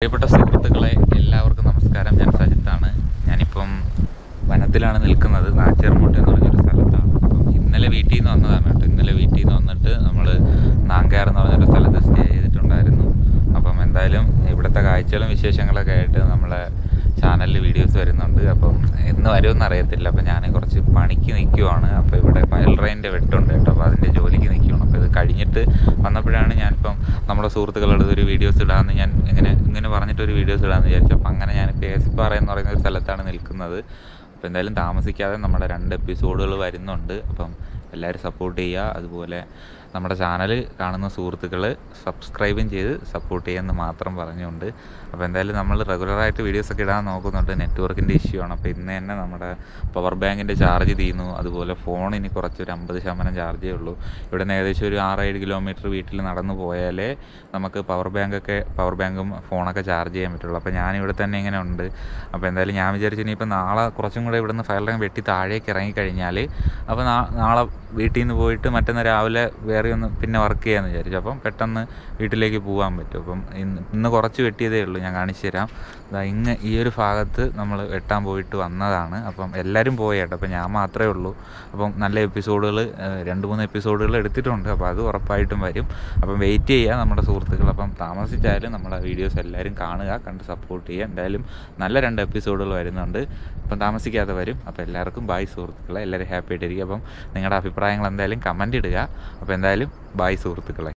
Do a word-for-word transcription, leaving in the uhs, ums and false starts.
പ്രിയപ്പെട്ട സുഹൃത്തുക്കളെ, എല്ലാവർക്കും നമസ്കാരം. ഞാൻ സജിത്താണ്. ഞാനിപ്പം വനത്തിലാണ് നിൽക്കുന്നത്. നാച്ചേർമൂട്ട് എന്ന് പറഞ്ഞൊരു സ്ഥലത്താണ്. അപ്പം ഇന്നലെ വീട്ടിൽ നിന്ന് വന്നതാണ് കേട്ടോ. ഇന്നലെ വീട്ടിൽ നിന്ന് വന്നിട്ട് നമ്മൾ നാങ്കാർ എന്ന് പറഞ്ഞൊരു സ്ഥലത്ത് സ്റ്റേ ചെയ്തിട്ടുണ്ടായിരുന്നു. അപ്പം എന്തായാലും ഇവിടുത്തെ കാഴ്ചകളും വിശേഷങ്ങളൊക്കെ ആയിട്ട് നമ്മളെ ചാനലിൽ വീഡിയോസ് വരുന്നുണ്ട്. അപ്പം എന്ന് വരുമെന്ന് അറിയത്തില്ല. അപ്പം ഞാൻ കുറച്ച് പണിക്ക് നിൽക്കുവാണ്. അപ്പോൾ ഇവിടെ ഫയൽ റൈൻ്റെ വെട്ടുണ്ട് കേട്ടോ. അപ്പോൾ അതിൻ്റെ ജോലിക്ക് നിൽക്കുകയാണ്. അപ്പോൾ ഇത് കഴിഞ്ഞിട്ട് വന്നപ്പോഴാണ് ഞാനിപ്പം നമ്മുടെ സുഹൃത്തുക്കളുടെ ഒരു വീഡിയോസ് ഇടാമെന്ന് ഞാൻ ഇങ്ങനെ ഇങ്ങനെ പറഞ്ഞിട്ടൊരു വീഡിയോസ് ഇടാമെന്ന് വിചാരിച്ചു. അപ്പം അങ്ങനെ ഞാൻ പേസ്പാറ എന്ന് പറയുന്ന ഒരു സ്ഥലത്താണ് നിൽക്കുന്നത്. അപ്പോൾ എന്തായാലും താമസിക്കാതെ നമ്മുടെ രണ്ട് എപ്പിസോഡുകൾ വരുന്നുണ്ട്. അപ്പം എല്ലാവരും സപ്പോർട്ട് ചെയ്യുക. അതുപോലെ നമ്മുടെ ചാനൽ കാണുന്ന സുഹൃത്തുക്കൾ സബ്സ്ക്രൈബും ചെയ്ത് സപ്പോർട്ട് ചെയ്യുമെന്ന് മാത്രം പറഞ്ഞുകൊണ്ട്, അപ്പോൾ എന്തായാലും നമ്മൾ റെഗുലറായിട്ട് വീഡിയോസൊക്കെ ഇടാൻ നോക്കുന്നുണ്ട്. നെറ്റ്വർക്കിൻ്റെ ഇഷ്യൂ ആണ്. അപ്പോൾ ഇന്ന് തന്നെ നമ്മുടെ പവർ ബാങ്കിൻ്റെ ചാർജ് തീർന്നു. അതുപോലെ ഫോണിന് കുറച്ചൊരു അമ്പത് ശതമാനം ചാർജേ ഉള്ളൂ. ഇവിടെ നിന്ന് ഏകദേശം ഒരു ആറേഴ് കിലോമീറ്റർ വീട്ടിൽ നടന്നു പോയാലേ നമുക്ക് പവർ ബാങ്കൊക്കെ പവർ ബാങ്കും ഫോണൊക്കെ ചാർജ് ചെയ്യാൻ പറ്റുള്ളൂ. അപ്പോൾ ഞാനിവിടെ തന്നെ ഇങ്ങനെ ഉണ്ട്. അപ്പോൾ എന്തായാലും ഞാൻ വിചാരിച്ചു ഇനിയിപ്പോൾ നാളെ കുറച്ചും കൂടെ ഇവിടെ നിന്ന് ഫയൽ റൈൻ വെട്ടി താഴേക്ക് ഇറങ്ങിക്കഴിഞ്ഞാൽ അപ്പോൾ നാളെ വീട്ടിൽ നിന്ന് പോയിട്ട് മറ്റന്നാൾ രാവിലെ വേറെ ഒന്ന് പിന്നെ വർക്ക് ചെയ്യാമെന്ന് വിചാരിച്ചു. അപ്പം പെട്ടെന്ന് വീട്ടിലേക്ക് പോകാൻ പറ്റും. അപ്പം ഇന്ന് ഇന്ന് കുറച്ച് വെട്ടിയതേ ഉള്ളൂ. ഞാൻ കാണിച്ചു തരാം. ഇങ്ങ് ഈ ഒരു ഭാഗത്ത് നമ്മൾ വെട്ടാൻ പോയിട്ട് വന്നതാണ്. അപ്പം എല്ലാവരും പോയി കേട്ടോ. അപ്പം ഞാൻ മാത്രമേ ഉള്ളൂ. അപ്പം നല്ല എപ്പിസോഡുകൾ രണ്ട് മൂന്ന് എപ്പിസോഡുകൾ എടുത്തിട്ടുണ്ട്. അപ്പോൾ അത് ഉറപ്പായിട്ടും വരും. അപ്പം വെയിറ്റ് ചെയ്യുക നമ്മുടെ സുഹൃത്തുക്കൾ. അപ്പം താമസിച്ചാലും നമ്മുടെ വീഡിയോസ് എല്ലാവരും കാണുക, കണ്ട് സപ്പോർട്ട് ചെയ്യുക. എന്തായാലും നല്ല രണ്ട് എപ്പിസോഡുകൾ വരുന്നുണ്ട്. അപ്പം താമസിക്കാതെ വരും. അപ്പോൾ എല്ലാവർക്കും ബൈ സുഹൃത്തുക്കളെ. എല്ലാവരും ഹാപ്പി ആയിട്ടിരിക്കുക. അപ്പം നിങ്ങളുടെ അഭിപ്രായങ്ങൾ എന്തായാലും കമൻ്റ് ഇടുക. അപ്പോൾ എന്തായാലും ബൈ സുഹൃത്തുക്കളെ.